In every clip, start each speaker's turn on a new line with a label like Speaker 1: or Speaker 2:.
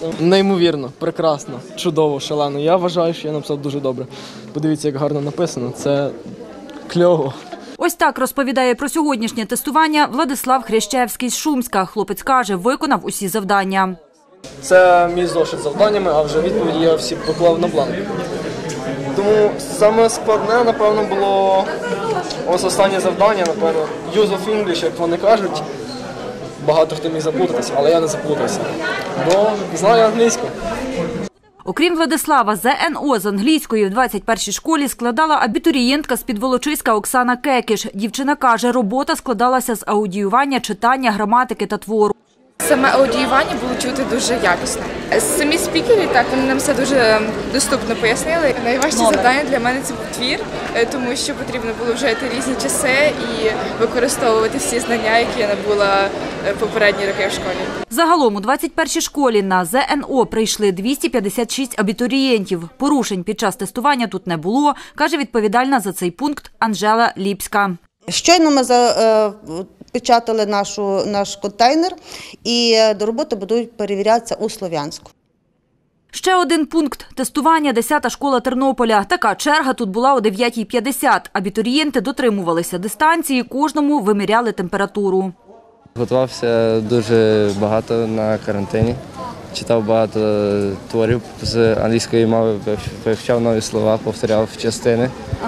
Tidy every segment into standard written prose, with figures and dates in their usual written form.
Speaker 1: Неймовірно, прекрасно, чудово, шалено. Я вважаю, що я написав дуже добре. Подивіться, як гарно написано. Це кльово.
Speaker 2: Ось так розповідає про сьогоднішнє тестування Владислав Хрящевський з Шумська. Хлопець каже, виконав усі завдання.
Speaker 1: Це мій зошит з завданнями, а вже відповіді я всі поклав на бланк. Тому саме складне, напевно, було ось останнє завдання, напевно, use of English, як вони кажуть. Багато хто міг заплутатися, але я не заплутався, бо знаю англійську.
Speaker 2: Окрім Владислава, ЗНО з англійської в 21-й школі складала абітурієнтка з Підволочиська Оксана Кекіш. Дівчина каже, робота складалася з аудіювання, читання, граматики та твору.
Speaker 3: Саме аудіювання було чути дуже якісно. Самі спікери, так, вони нам все дуже доступно пояснили. Найважче завдання для мене – це був твір, тому що потрібно було вжити різні часи і використовувати всі знання, які я набула попередні роки в школі.
Speaker 2: Загалом у 21-й школі на ЗНО прийшли 256 абітурієнтів. Порушень під час тестування тут не було, каже відповідальна за цей пункт Анжела Ліпська.
Speaker 4: Щойно ми запечатали наш контейнер і до роботи будуть перевірятися у Слов'янську.
Speaker 2: Ще один пункт – тестування 10-та школа Тернополя. Така черга тут була о 9:50. Абітурієнти дотримувалися дистанції, кожному виміряли температуру.
Speaker 5: Готувався дуже багато на карантині. Читав багато творів з англійської мови, вивчав нові слова, повторяв частини.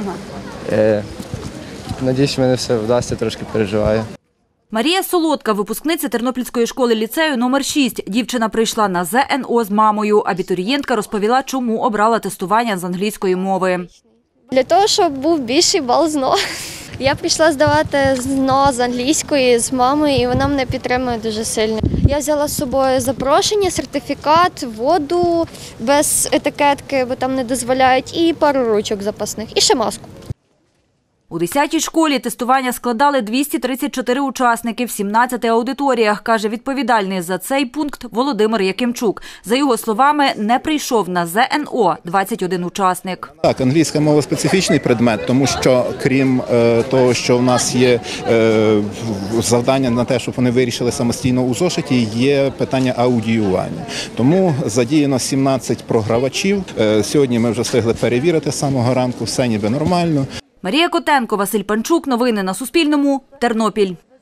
Speaker 5: Надіюсь, мені все вдасться, трошки переживаю.
Speaker 2: Марія Солодка – випускниця Тернопільської школи ліцею номер 6. Дівчина прийшла на ЗНО з мамою. Абітурієнтка розповіла, чому обрала тестування з англійської мови.
Speaker 6: Для того, щоб був більший бал ЗНО. Я прийшла здавати ЗНО з англійської з мамою, і вона мене підтримує дуже сильно. Я взяла з собою запрошення, сертифікат, воду без етикетки, бо там не дозволяють, і пару ручок запасних, і ще маску.
Speaker 2: У 10-й школі тестування складали 234 учасники в 17 аудиторіях, каже відповідальний за цей пункт Володимир Якимчук. За його словами, не прийшов на ЗНО 21 учасник.
Speaker 7: Так, англійська мова – специфічний предмет, тому що крім того, що в нас є завдання на те, щоб вони вирішили самостійно у зошиті, є питання аудіювання. Тому задіяно 17 програвачів. Сьогодні ми вже встигли перевірити з самого ранку, все ніби нормально.
Speaker 2: Марія Котенко, Василь Панчук. Новини на Суспільному. Тернопіль.